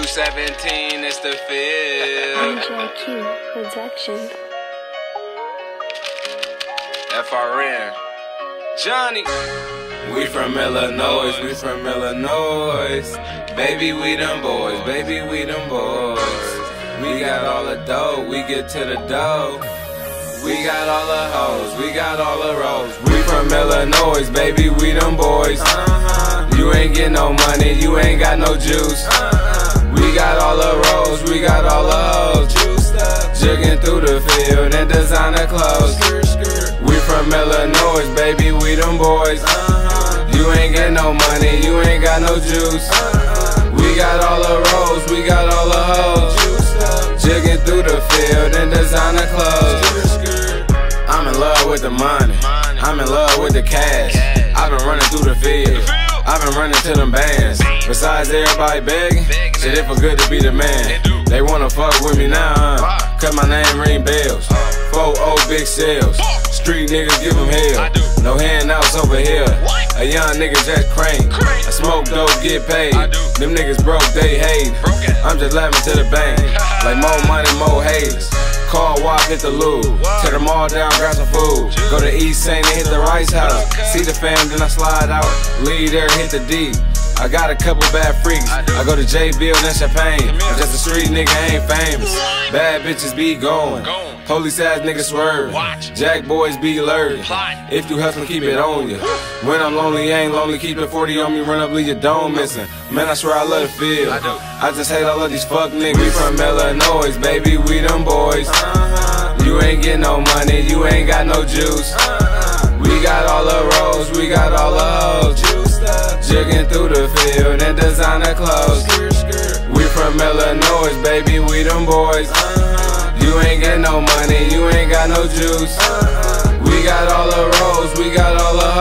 217 is the field. MJQ Production. FRN. Johnny. We from Illinois, we from Illinois. Baby, we them boys, baby, we them boys. We got all the dough, we get to the dough. We got all the hoes, we got all the roads. We from Illinois, baby, we them boys. You ain't get no money, you ain't got no juice. We got all the roads, we got all the hoes. Jigging through the field in designer clothes. We from Illinois, baby, we them boys. You ain't get no money, you ain't got no juice. We got all the roads, we got all the hoes. Jigging through the field in designer clothes. I'm in love with the money, I'm in love with the cash. I've been running through the field, I've been running to them bands. Besides everybody begging, shit it feel good to be the man. They wanna fuck with me now, cause my name ring bells. 4-0 big sales, street niggas give them hell. No handouts over here, a young nigga just crank. I smoke dope, get paid, them niggas broke, they hate. I'm just laughing to the bank, like more money, more haters. Call, walk, hit the loo, tear them all down, grab some food. Go to East Saint and hit the Rice House. See the fam, then I slide out, leave there, hit the D. I got a couple bad freaks, I go to J Bill and Champagne. I'm just a street nigga, ain't famous. Bad bitches be going, police ass niggas swerve. Jack boys be lurking, if you hustle keep it on you. When I'm lonely, ain't lonely, keep it 40 on me, run up, leave your dome missing. Man, I swear I love the field, I just hate all of these fuck niggas. We from Illinois, baby, we them boys. You ain't get no money, you ain't got no juice. We got all the roads, we got all the hoes. Jigging through the field in designer clothes. We from Illinois, baby, we them boys. You ain't get no money, you ain't got no juice. We got all the roads, we got all the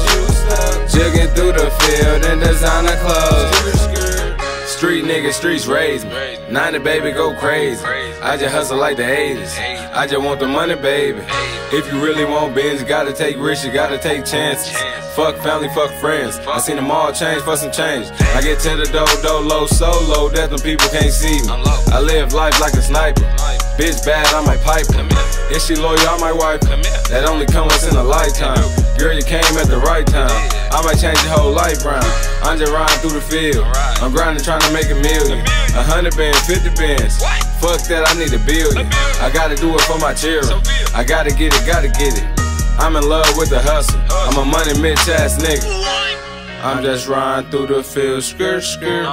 hoes. Jigging through the field in designer clothes. Street niggas, streets raise me. 90 baby go crazy. I just hustle like the 80s. I just want the money, baby. If you really want Benz, you gotta take risks, you gotta take chances. Fuck family, fuck friends. I seen them all change for some change. I get to the dough, low, solo, that's when people can't see me. I live life like a sniper. Bitch bad, I might pipe her. If she loyal, I might wipe her. That only come once in a lifetime. Girl, you came at the right time. I might change your whole life round. I'm just riding through the field. I'm grinding, trying to make a million. 100 bands, 50 bands. Fuck that, I need a billion. I gotta do it for my children. I gotta get it, gotta get it. I'm in love with the hustle. I'm a money Mitch ass nigga. I'm just riding through the field, skirt, skirt.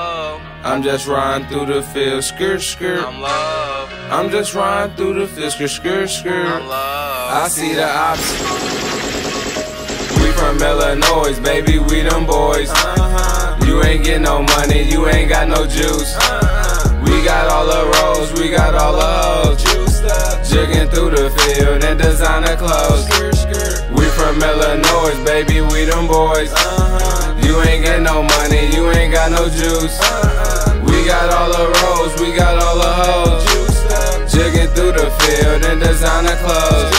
I'm just riding through the field, skirt, skirt. I'm just riding through the field, skirt, skirt, skirt. I see the option. We from Illinois, baby, we them boys. You ain't get no money, you ain't got no juice. We got all the roads, we got all the hoes. Jigging through the field in designer clothes. We from Illinois, baby, we them boys. You ain't get no money, you ain't got no juice. We got all the roads, we got all the hoes. Jigging through the field in designer clothes.